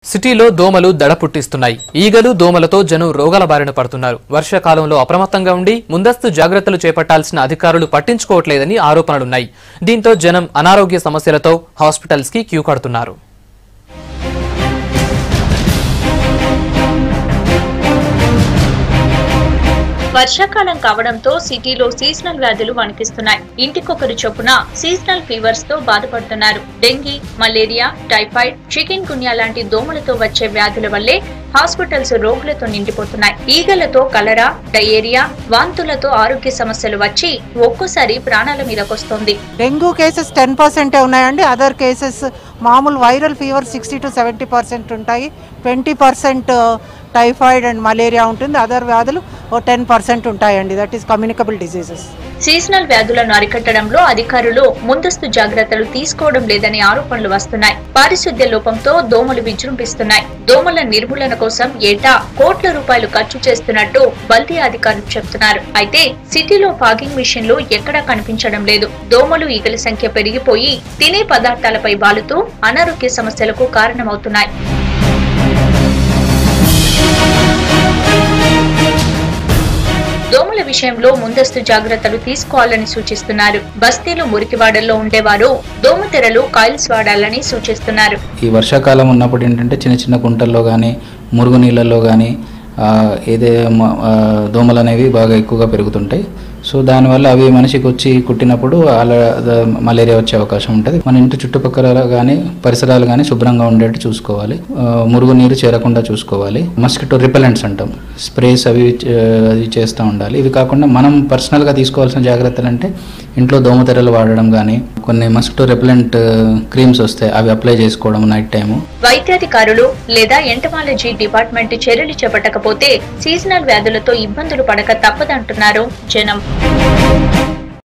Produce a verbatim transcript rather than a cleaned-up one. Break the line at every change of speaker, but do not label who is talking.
సిటీలో దోమలు దడ పుట్టిస్తున్నాయి. ఈగలు దోమలతో జనం రోగాల బారిన పడుతున్నారు. వర్షాకాలంలో అప్రమత్తంగా ఉండి ముందస్తు జాగ్రత్తలు చేపట్టాల్సిన అధికారులు పట్టించుకోవట్లేదని ఆరోపణలున్నాయి. దీంతో జనం అనారోగ్య సమస్యలతో హాస్పిటల్స్ కి క్యూ కడుతున్నారు.
వర్షాకాలం కావడంతో సిటీలో సీజనల్ వ్యాధులు వణికిస్తున్నాయి. ఇంటికొకరు చొప్పున సీజనల్ ఫీవర్స్ తో బాధపడుతున్నారు. Dengue, malaria, typhoid, chikungunya లాంటి దోమలతో వచ్చే వ్యాధుల వల్లే హాస్పిటల్స్ రోగులతో నిండిపోతున్నాయి. ఈగలతో కలరా, డయేరియా, వాంతులతో ఆరోగ్య సమస్యలు వచ్చి ఒక్కోసారి ప్రాణాల మీదకొస్తోంది.
డెంగ్యూ కేసెస్ టెన్ పర్సెంట్ ఉన్నాయండి. అదర్ కేసెస్ మామూలు viral fever sixty to seventy percent ఉంటాయి. Twenty percent typhoid and malaria ఉంటుంది. అదర్ వ్యాధులు ఓ టెన్ పర్సెంట్ ఉంటాయండి. That is communicable diseases.
Seasonal వ్యాధులను అరికట్టడంలో అధికారులు ముందస్తు జాగ్రత్తలు తీసుకోవడం లేదని ఆరోపణలు వస్తున్నాయి. పారిశుద్ధ్య లోపంతో దోమలు విజృంభిస్తున్నాయి. దోమల నిర్మూలన కోసం ఏటా కోట్ల రూపాయలు ఖర్చు చేస్తున్నట్టు బల్దీ అధికారులు చెబుతున్నారు. అయితే సిటీలో ఫాగింగ్ మిషన్లు ఎక్కడా కనిపించడం లేదు. దోమలు ఈగల సంఖ్య పెరిగిపోయి తినే పదార్థాలపై బాలుతూ అనారోగ్య సమస్యలకు కారణమవుతున్నాయి. దోమల విషయంలో ముందస్తు జాగ్రత్తలు తీసుకోవాలని సూచిస్తున్నారు. బస్తీలు మురికివాడల్లో ఉండేవారు దోమతెరలు కాయిల్స్ వాడాలని సూచిస్తున్నారు.
ఈ వర్షాకాలం ఉన్నప్పుడు ఏంటంటే చిన్న చిన్న కుంటల్లో కానీ మురుగు నీళ్ళల్లో కానీ ఏదే దోమలు అనేవి బాగా ఎక్కువగా పెరుగుతుంటాయి. సో దానివల్ల అవి మనిషికి వచ్చి కుట్టినప్పుడు అలా మలేరియా వచ్చే అవకాశం ఉంటుంది. మన ఇంటి చుట్టుపక్కల కానీ పరిసరాలు కానీ శుభ్రంగా ఉండేట్టు చూసుకోవాలి. మురుగు నీరు చేరకుండా చూసుకోవాలి. మస్కిటో రిపెలెంట్స్ అంటాం, స్ప్రేస్ అవి అది చేస్తూ ఉండాలి. ఇవి కాకుండా మనం పర్సనల్గా తీసుకోవాల్సిన జాగ్రత్తలు అంటే ఇంట్లో దోమతెరలు వాడడం కానీ, కొన్ని మస్కిటో రిపెలెంట్ క్రీమ్స్ వస్తాయి అవి అప్లై చేసుకోవడం నైట్ టైము.
వైద్యాధికారులు లేదా ఎంటమాలజీ డిపార్ట్మెంట్ చర్యలు చేపట్టకపోతే సీజనల్ వ్యాధులతో ఇబ్బందులు పడక తప్పదంటున్నారు జనం.